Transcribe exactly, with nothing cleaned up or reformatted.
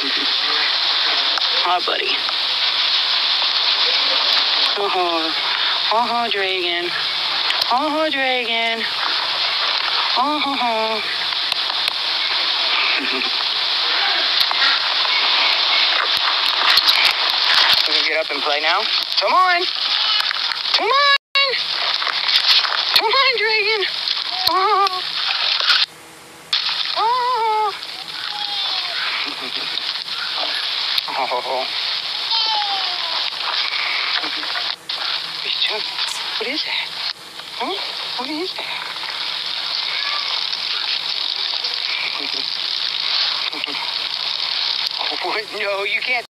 Hi, buddy. Oh, oh, Dragon. Oh, Dragon. Oh, oh, oh. You gonna get up and play now? Come on. Come on. Come on, Dragon. Oh. Oh. Oh. What is that? Huh? What is that? Oh, no, you can't.